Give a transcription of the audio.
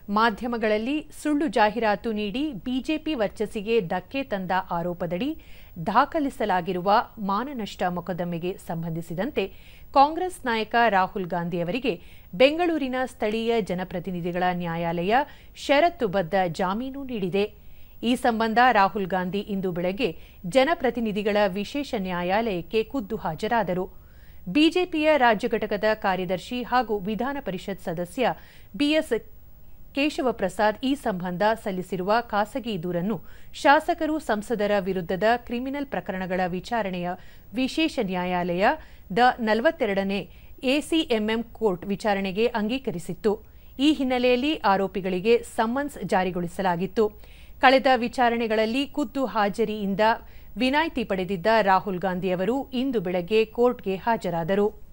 ಮಾಧ್ಯಮಗಳಲ್ಲಿ ಸುಳ್ಳು ಜಾಹೀರಾತು ನೀಡಿ ಬಿಜೆಪಿ ವರ್ಚಸ್ಸಿಗೆ ಧಕ್ಕೆ ತಂದ ಆರೋಪದಡಿ ದಾಖಲಿಸಲಾಗಿರುವ ಮಾನನಷ್ಟ ಮೊಕದ್ದಮೆಗೆ ಸಂಬಂಧಿಸಿದಂತೆ ಕಾಂಗ್ರೆಸ್ ನಾಯಕ ರಾಹುಲ್ ಗಾಂಧಿ ಅವರಿಗೆ ಬೆಂಗಳೂರಿನ ಸ್ಥಳೀಯ ಜನಪ್ರತಿನಿಧಿಗಳ ನ್ಯಾಯಾಲಯ ಷರತ್ತುಬದ್ಧ ಜಾಮೀನು ನೀಡಿದೆ. ಈ ಸಂಬಂಧ ರಾಹುಲ್ ಗಾಂಧಿ ಇಂದು ಬೆಳಗ್ಗೆ ಜನಪ್ರತಿನಿಧಿಗಳ ವಿಶೇಷ ನ್ಯಾಯಾಲಯಕ್ಕೆ ಖುದ್ದು ಹಾಜರಾದರು. ಬಿಜೆಪಿಯ ರಾಜ್ಯ ಘಟಕದ ಕಾರ್ಯದರ್ಶಿ ಹಾಗೂ ವಿಧಾನ ಪರಿಷತ್ ಸದಸ್ಯ ಬಿಎಸ್ ಕೇಶವಪ್ರಸಾದ್ ಈ ಸಂಬಂಧ ಸಲ್ಲಿಸಿರುವ ಖಾಸಗಿ ದೂರನ್ನು ಶಾಸಕರು ಸಂಸದರ ವಿರುದ್ಧದ ಕ್ರಿಮಿನಲ್ ಪ್ರಕರಣಗಳ ವಿಚಾರಣೆಯ ವಿಶೇಷ ನ್ಯಾಯಾಲಯ ದ 42ನೇ ಎಸಿಎಂಎಂ ಕೋರ್ಟ್ ವಿಚಾರಣೆಗೆ ಅಂಗೀಕರಿಸಿತ್ತು. ಈ ಹಿನ್ನೆಲೆಯಲ್ಲಿ ಆರೋಪಿಗಳಿಗೆ ಸಮನ್ಸ್ ಜಾರಿಗೊಳಿಸಲಾಗಿತ್ತು. ಕಳೆದ ವಿಚಾರಣೆಗಳಲ್ಲಿ ಖುದ್ದು ಹಾಜರಿಯಿಂದ ವಿನಾಯಿತಿ ಪಡೆದಿದ್ದ ರಾಹುಲ್ ಗಾಂಧಿ ಅವರು ಇಂದು ಬೆಳಗ್ಗೆ ಕೋರ್ಟ್ಗೆ ಹಾಜರಾದರು.